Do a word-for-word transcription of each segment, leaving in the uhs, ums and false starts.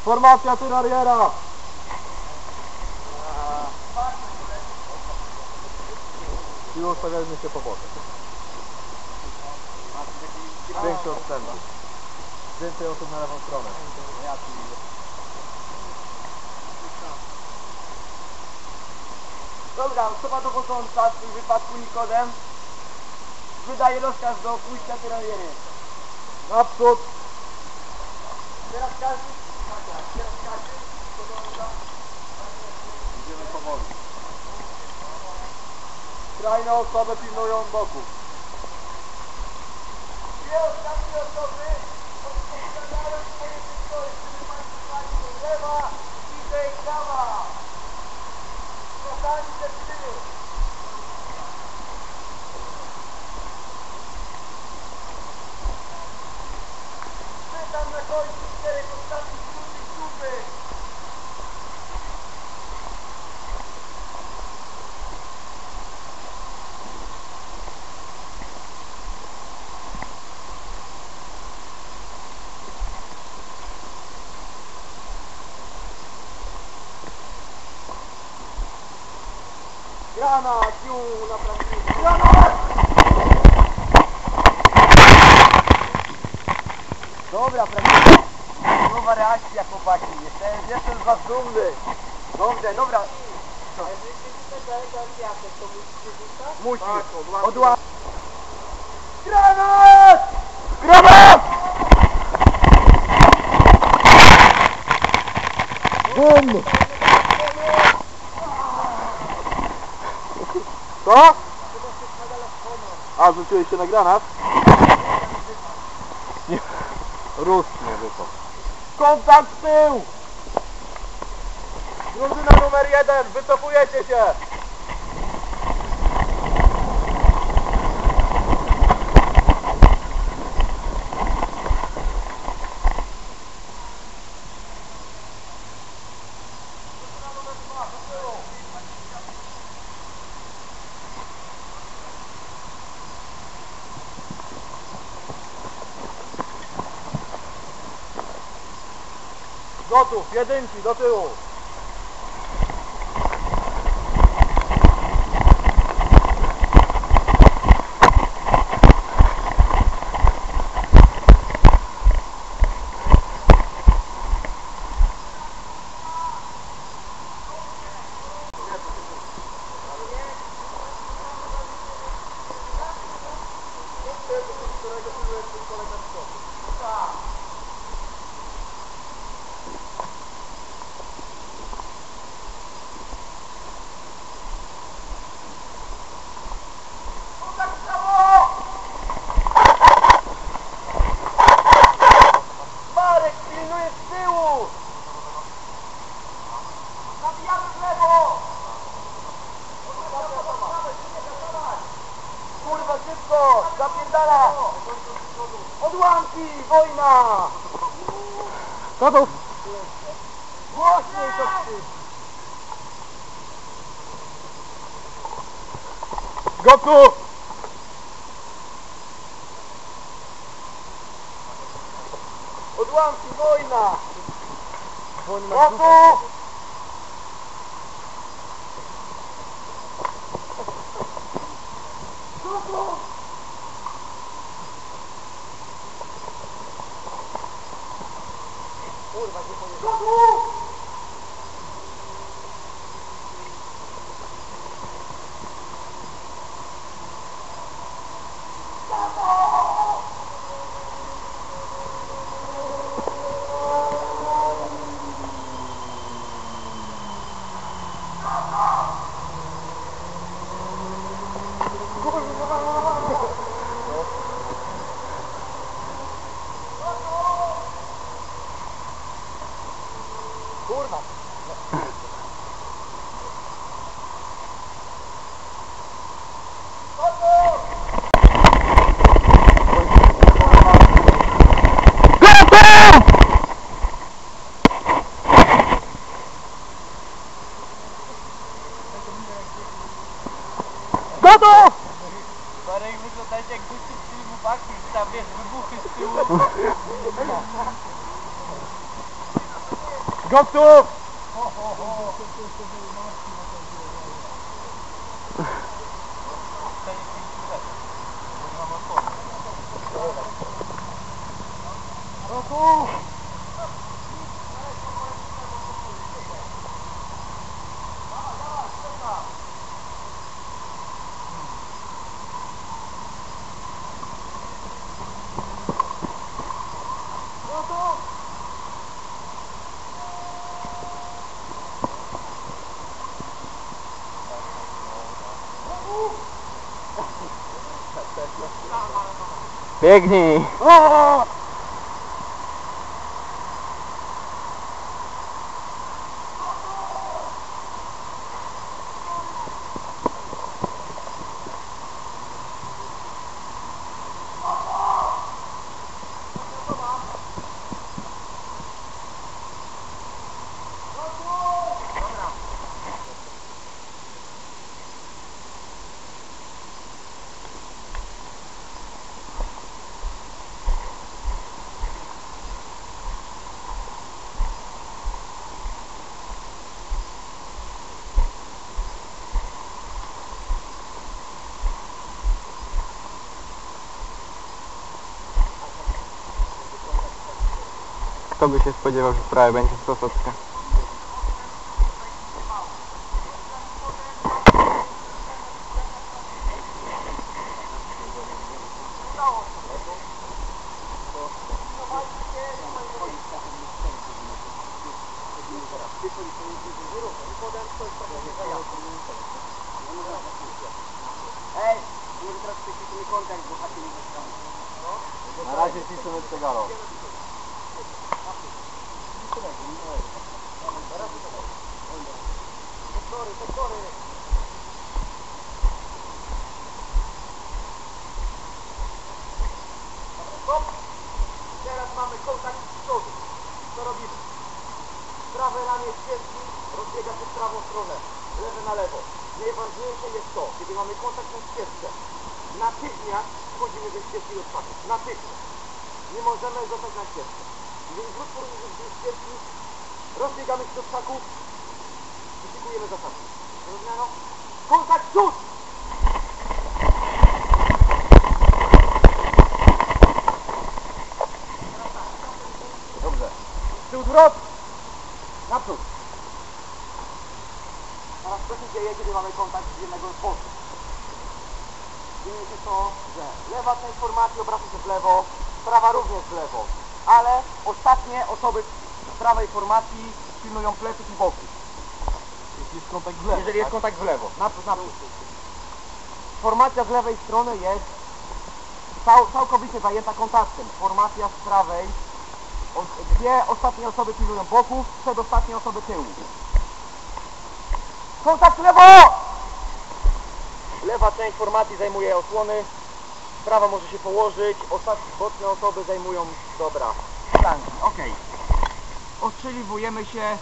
Formacja tyrariera! I ustawiajmy się po boku. Większy odstęp. Więcej osób na lewą stronę. Dobra, osoba dowodząca w tym wypadku Nikodem wydaje rozkaz do pójścia tyraliery. Naprzód! Teraz każdy, teraz każdy dowodząca. Idziemy powoli. Skrajne osoby pilnują boku. Dwie ostatnie osoby odpowiadają swoje historie, żeby Państwo znali do lewa, bliżej, prawa. Kochani te tyły. Pytam na końcu czterech ostatnich krótkich grupy. Granat, już naprawdę. Granat! Dobra, prawdziwie. Nowa reakcja, chłopaki. Jestem, jestem z was dumny. Dobrze, dobra. Co? Musi. Odła... Granat! Granat! Bum! Co? A, rzuciłeś się na granat? Nie. Rus nie wypadł. Kontakt w tył! Drużyna numer jeden, wycofujecie się! Gotów, jedynki, do tyłu. Kurwa, szybko! Zapierdala! Odłamki! Wojna! Gotów! Głośniej to krzycz! Gotów! Odłamki! Wojna! Gotów! Kurwa, nie pojedzie. Kurwa! Gotów! Marek, wyglądać jak gości z filmu Baki, tam wiesz, wybuchy z tyłu. Gotów! Gotów! Biegnij! O! Kto by się spodziewał, że sprawa będzie Stosowska? Ej, może teraz przeciwny kontakt, bo taki nie zostanie. Na razie ciszymy Cegaro. Sektory, sektory. Stop. Teraz mamy kontakt z przodu. Co robimy? Prawe ramię ścieżki rozbiega się w prawą stronę. Lewe na lewo. Najważniejsze jest to, kiedy mamy kontakt na ścieżce. Natychmiast wchodzimy ze ścieżki do przodu. Natychmiast. Nie możemy zostać na ścieżce. Jeżeli wróć porówny z ścieżki, rozbiegamy się do krzaków i szykujemy zasady. Rozumiano? Kontakt cud! Dobrze. Tył zwrot! Naprzód. Teraz co się dzieje, kiedy mamy kontakt z jednego z boku? Dzieje się to, że lewa część formacji obraca się w lewo, prawa również w lewo, ale ostatnie osoby z prawej formacji pilnują pleców i boków. Jeśli jest kontakt w lewo, Jeżeli jest tak? kontakt w lewo, naprzód, naprzód. Formacja z lewej strony jest cał, całkowicie zajęta kontaktem. Formacja z prawej, o, dwie ostatnie osoby pilnują boków, przedostatnie osoby tyłu. Kontakt w lewo! Lewa część formacji zajmuje osłony, prawa może się położyć, ostatnie boczne osoby zajmują, dobra, flanki, okej. Ostrzeliwujemy się.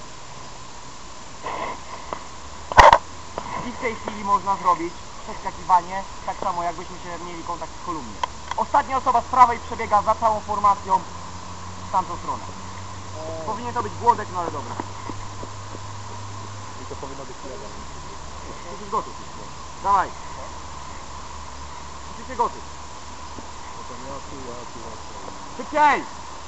I w tej chwili można zrobić przeskakiwanie, tak samo jakbyśmy się mieli kontakt w kolumnie. Ostatnia osoba z prawej przebiega za całą formacją w tamtą stronę. Powinien to być Głodek, no ale dobra. I to powinno być lewo. Jesteś gotów. Dawaj. Jesteście gotów. Potem ja tu, ja tu, ja tu. Szybciej!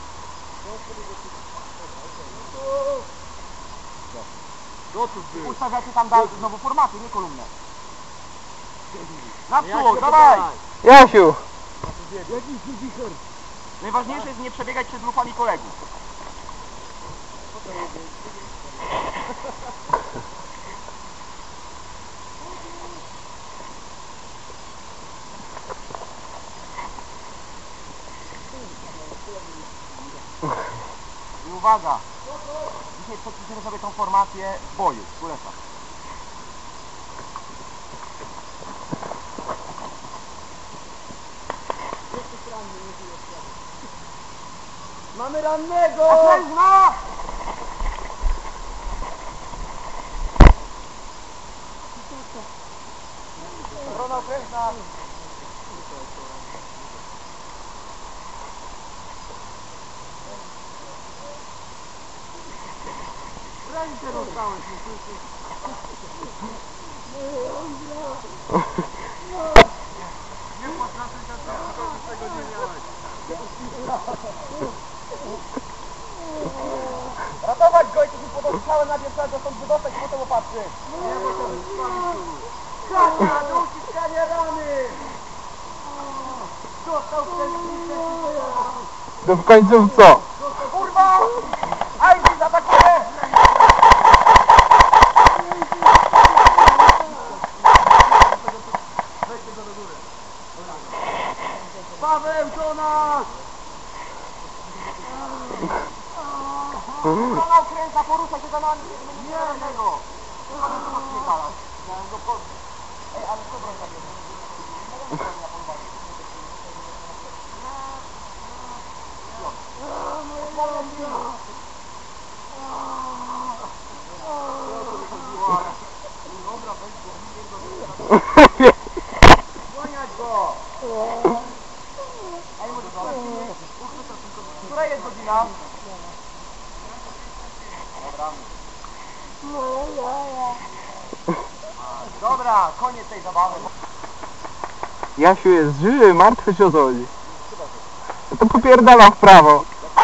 Gotów był. Ustawiacie tam dalej znowu formaty, nie kolumnę. Naprzód, Jasiu, dawaj! Jasiu! Jaki wicher? Najważniejsze jest nie przebiegać przed grupami kolegów. I uwaga! Dzisiaj przećwiczymy sobie tą formację w boju, w kulesach. Mamy rannego! Okrężna! Obrona okrężna! rękę rozdałeś mi. Nie płacz na tym czasem, z tego nie miałeś. Ratować go i tu podał strzałę na wieczorze, to stąd wydostać i potem opatrzy. Nie, bo to wysławi. Kania, do uciskania rany! Dostał ten To w końcu co? Kurwa! Ajdy, zaatakuje! Weźcie go do góry. Paweł, do nas! Strona okręta, porusza się za nami, nie nie jednego. Nie ma co rozpierdalać. Miałem go podnieść. Ej, ale co broń zabierze? Nie wiem, co ja polowanie. Dobra, weź go, nie go. Dzwoniać go! Ej, może sprawdźmy. Która jest godzina? Dobra. Dobra, koniec tej zabawy. Jasiu jest żywy, martwy czy o co chodzi? No to popierdala w prawo.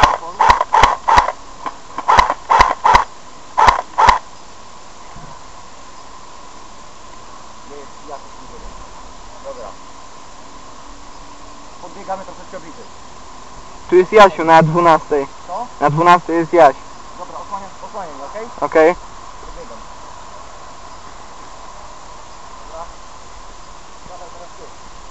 Dobra. Podbiegamy troszeczkę bliżej. Tu jest Jasiu na dwunastej. Co? Na dwunastej jest Jaś. Dobra, osłaniam, osłaniam, okej? Okej? Podbiegam. Dobra. Dawaj, teraz ty.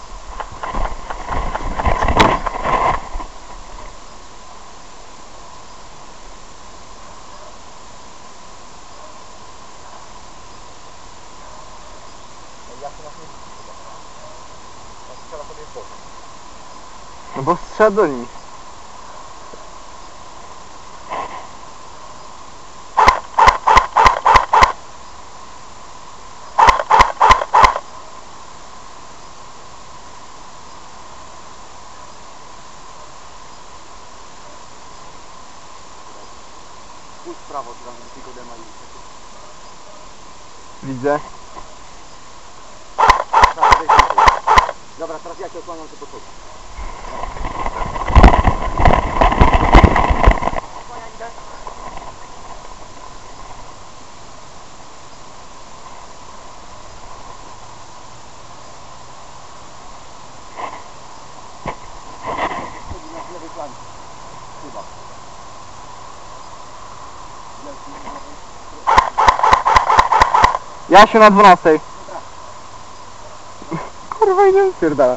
Ej, ja się nas nie widzę chyba. Ja strzela sobie w bok. No bo strzela do nich. Pójdź w prawo, tam tylko dema i... Widzę. Tak, wejdź tutaj. Dobra, teraz ja cię osłaniam, ty podchodź. Osłaniam, idę. Chodzi na lewej flank. Chyba. Jasiu na dwunastej. Kurwa, idę spierdala.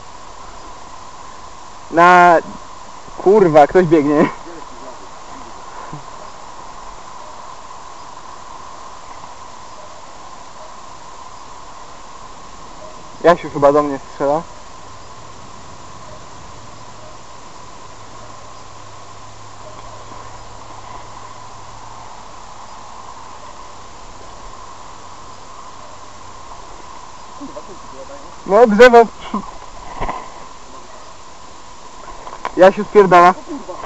Na... Kurwa, ktoś biegnie. Jasiu chyba do mnie strzela. No drzewo. Jasiu spierdala.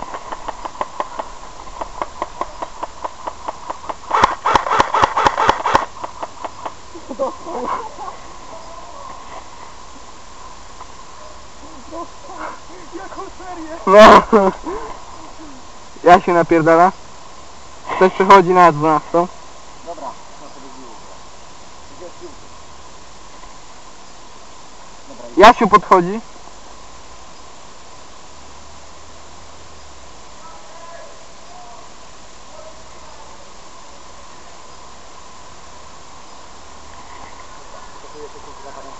Jaką serię? No. Jasiu napierdala. Ktoś przechodzi na dwunastą. Dobra, na sobie zbił. Gdzie jest piłka? Dobra, idę. Jasiu podchodzi. Potrzebuję się kurczę zapalić.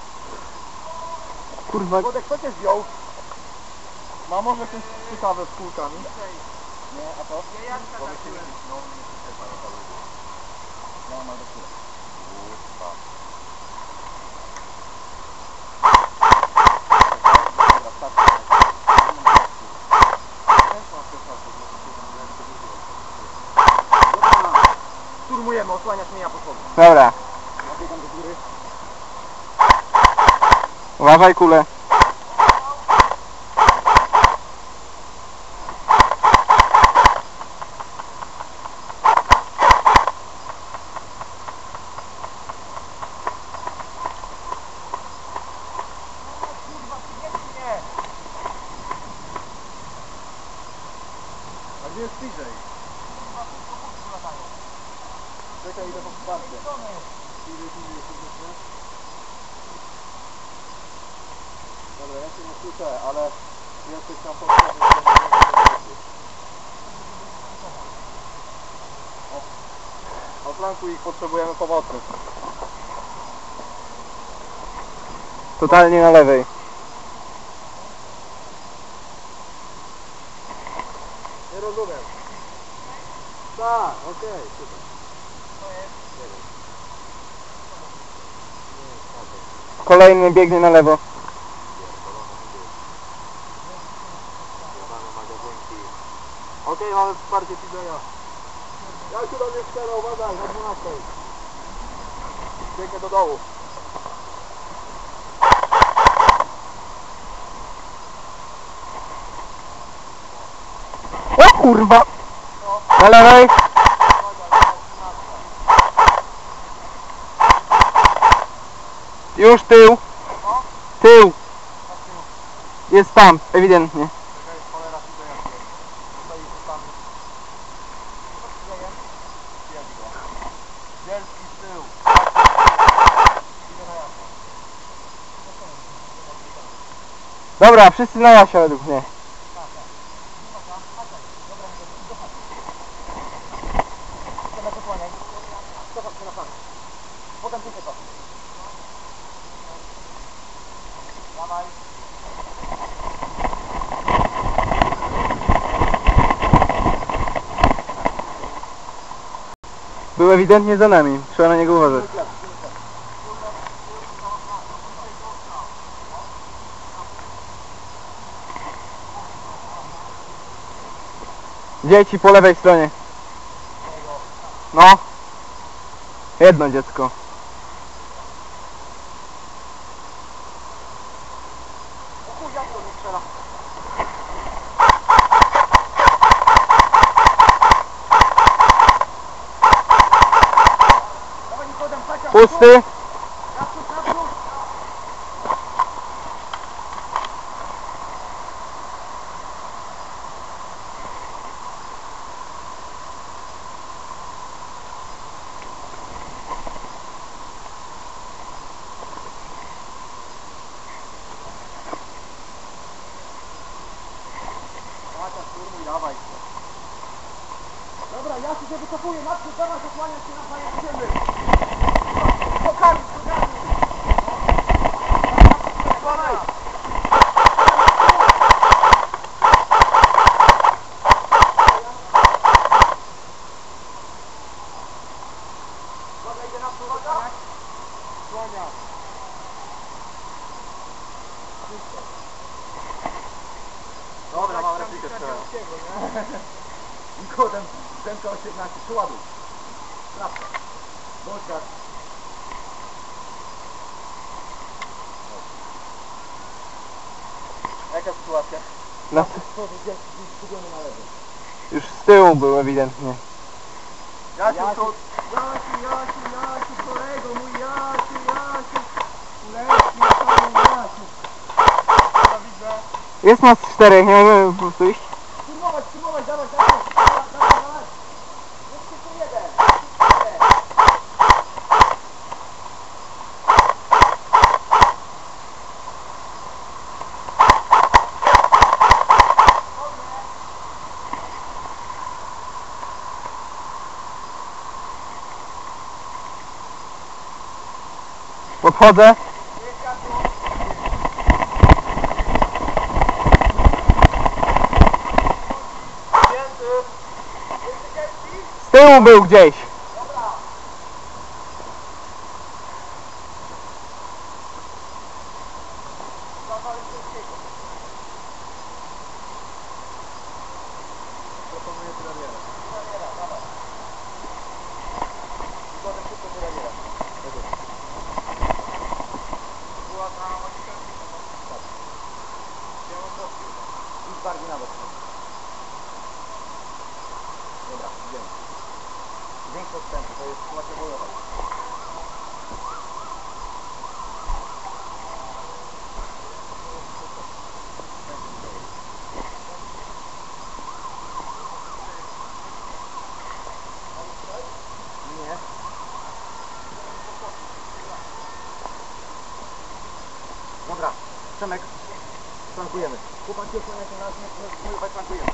Kurwa. Wodek, kto cię zdjął? Ma może coś ciekawe z kulkami? Nie, a to? Nie, ja Bo my się nie no, nie przyczepa na cały dzień. Ja mam do kule. Kurwa. Dobra, starczy. Dobra, szturmujemy, osłaniasz mnie, ja podchodzę. Dobra. Ja biegam do góry. Uważaj kulę. bliżej. Czekaj, idę po wsparcie. Bliżej, bliżej, bliżej. Dobra, ja się nie słyszę, ale jesteś tam po O flanku ich potrzebujemy pomocy. Totalnie na lewej. Nie rozumiem. Tak, okej, okay, super. Kolejny biegnie na lewo. Okej, okay, mamy wsparcie P-Joya. Ja się do mnie strzela, uważaj, na dwunastej. Biegnie do dołu. O kurwa! Na lewej! Już tył! Tył! Jest tam, ewidentnie. Czekaj, cholera P-Joya. Tutaj zostamy. Co się dzieje? Jedź go. Bielski z tyłu. Idę na jasno. Dobra, wszyscy na Jasia według mnie. Potem tylko to. Dawaj. Był ewidentnie za nami, trzeba na niego uważać. Dzieci po lewej stronie. No. Jedno dziecko. O chuj, jak to nie strzela? Dawaj Nikodem, Kasia, Pusty. naprzód, naprzód. Kasia, szturmuj, dawaj. Dobra, ja się wycofuję, naprzód, dawaj, zasłaniam się na fajnie, idziemy. Pokażę, pokażę. Dawaj. Dobra, idę naprzód, uwaga. Słania. Dobra, mam replikę strzelę. Nikodem, dęka osiemnaście, przyładuj. Sprawdź. Bądź gaz. Jaka sytuacja? Na, Co, gdzieś zgubiony na lewo. już z tyłu był ewidentnie. Jasiu, Jasiu, to... Jasiu, Jasiu, Jasiu, kolego, mój Jasiu, Jasiu. Uleczny, panie Jasiu. Ja widzę. Jest nas czterech, nie możemy po prostu iść. Szturmować, szturmować, dawaj, dawaj, dawaj, dawaj, dawaj. Jest tylko jeden, jeden. Podchodzę. Z tyłu był gdzieś. Proponuję tyraniera. Potem szybko tyraniera. Była na magikalnej tak. Ja mam boski. Idź bardziej na bok. Dobra, idziemy. Większe odstępy, to jest sytuacja bojowa. Przemek, flankujemy. Chłopaki, osłaniacie nas, my my flankujemy.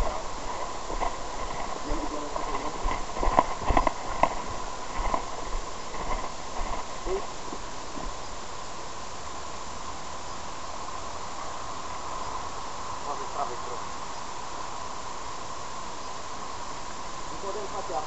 Mamy z prawej strony. Wykładem facia.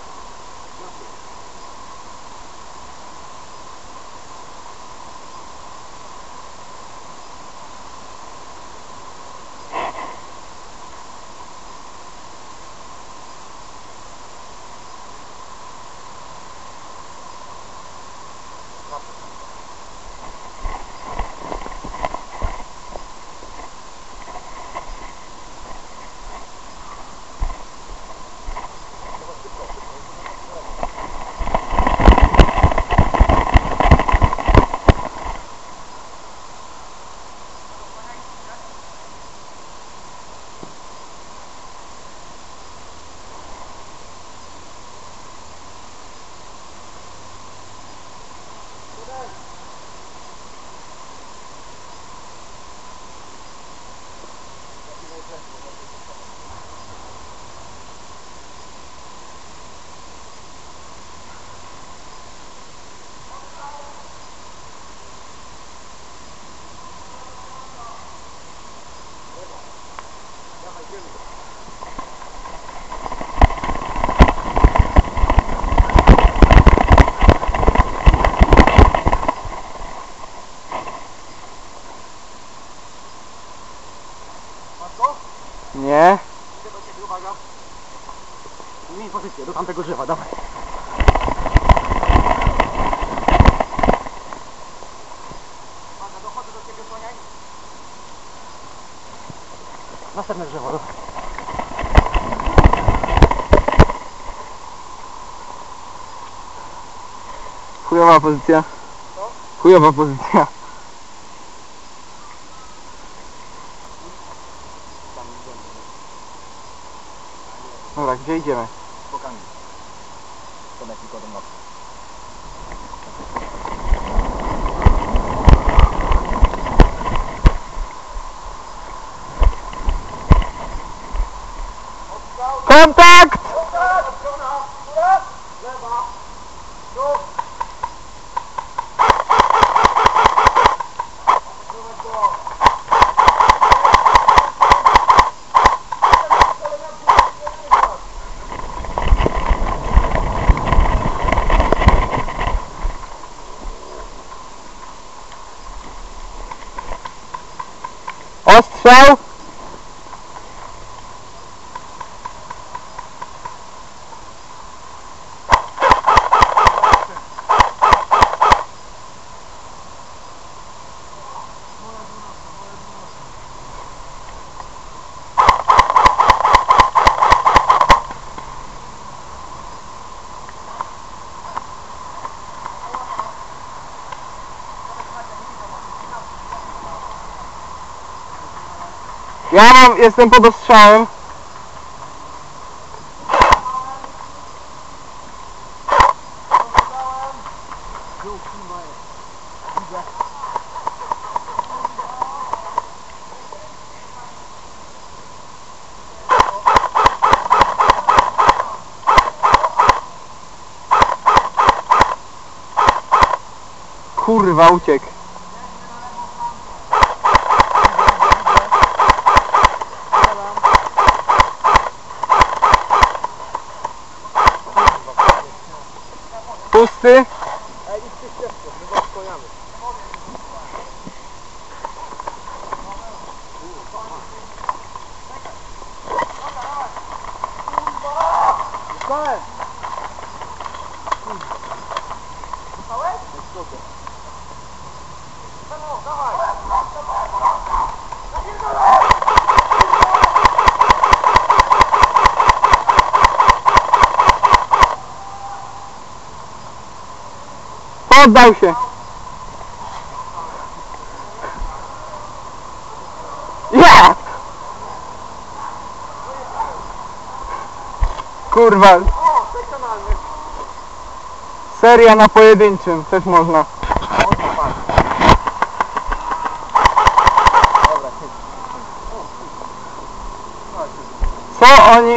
Nie. Idę do ciebie, uwaga. Zmień pozycję, do tamtego drzewa, dawaj. Uwaga, dochodzę do ciebie, słaniaj. Następne drzewo, dawaj. Chujowa pozycja. Co? Chujowa pozycja. Dobra, gdzie idziemy? Bokami. Tomek i kodem na to. Kontakt! Strona, góra, lewa, dół. Ostrzał! Ja mam, jestem pod ostrzałem. Kurwa, uciekł. Pusty. Ej, idźcie ścieżką, my was skłaniamy. Dostałem! Dostałeś? Dostałem. Dawaj! Poddał się. Ja! Kurwa. O, sekcjonalny. Seria na pojedynczym też można. Mocno pan. oni...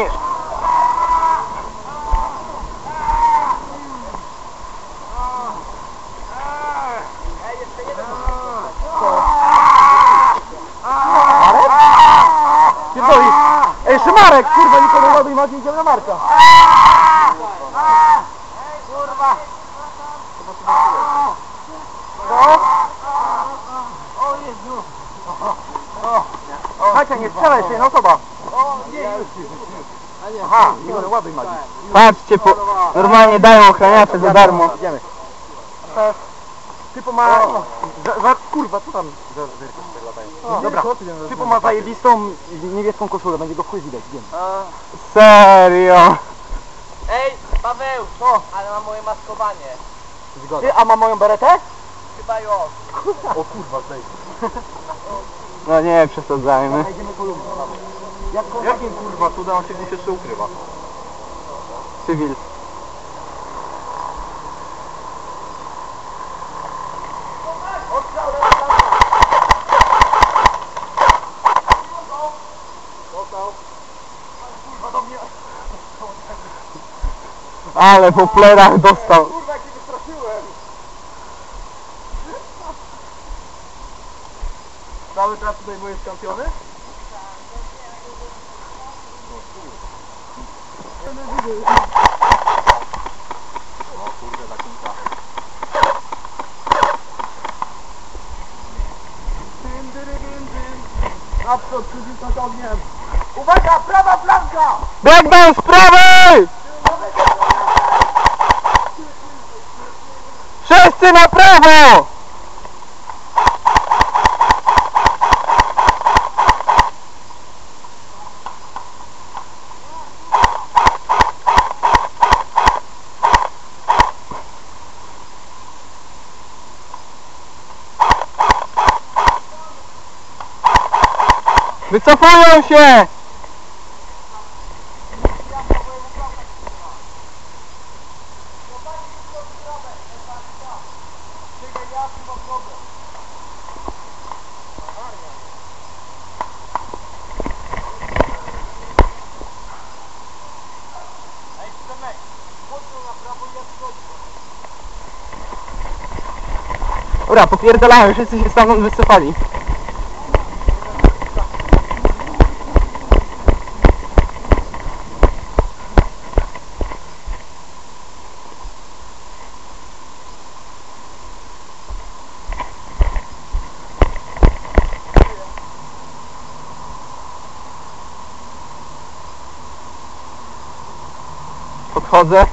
Ej, jeszcze jeden. Pierdoli! Ej, jeszcze Marek! Kurwa, nikogo nie ładuj, Marek, idziemy na Marka! Kurwa. O Jezu! Hacia, nie strzelaj, jeszcze jedna osoba! O, nie. Aha, nikogo ładuj, Marek. Patrzcie, po... normalnie dają ochraniacze za darmo. Idziemy. Typo ma... Za, za, kurwa, co tam za zerki tutaj latają? Dobra, typo ma zajebistą niebieską koszulę, będzie go w chuj widać, idziemy. Serio. Ej, Paweł. Co? Ale mam moje maskowanie. Ty, a ma moją beretę? Chyba ją. O kurwa, tej. No nie przesadzajmy. Idziemy kolumną. Jak Jakim kurwa cudem on się gdzieś jeszcze ukrywa? Cywil. Ostrzał, lewa. Dostał. Kurwa do mnie. Ale po plerach dostał. Kurwa, jak się wystraszyłem. Cały czas tutaj byłeś skampiony? O kurde, za kilka. Dym, dyry, dym, dym. Naprzód, przycisnąć ogniem. Uwaga, prawa flanka! Biegną z prawej! Wszyscy na prawo! Wycofują się! Dobra, popierdalają, wszyscy się stamtąd wycofali. Podchodzę.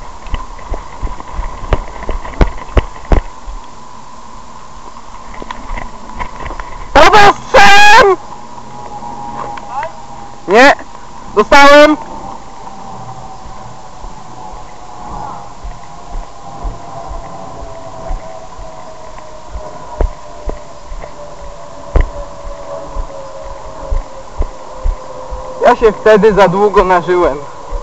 Prawo strzem! Nie! Dostałem! Ja się wtedy za długo nażyłem.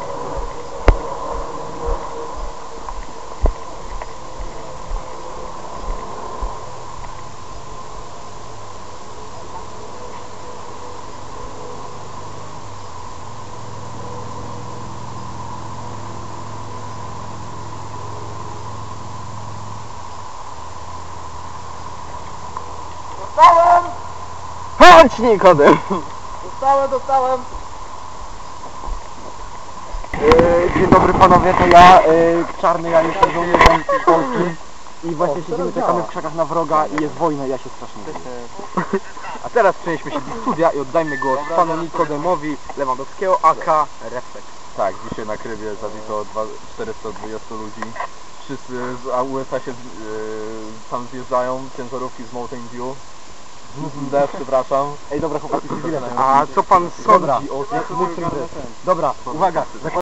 Dostałem! Chodź, Nikodem! Dostałem, dostałem! Yy, dzień dobry panowie, to ja, yy, Czarny Janusz, żołnierzem polskim i właśnie siedzimy, czekamy w krzakach na wroga i jest wojna, ja się strasznie boję. A teraz przenieśmy się do studia i oddajmy głos panu Nikodemowi Lewandowskiego, aka Refleks. Tak, dzisiaj na Krybie zabito dwa- czterysta dwadzieścia ludzi. Wszyscy z U S A się yy, tam zjeżdżają, ciężarówki z Mountain View. Z D, przepraszam. Ej dobra chłopaki, Zaczynają a co pan Dobra. sądzi o tych Dobra, uwaga, zakładamy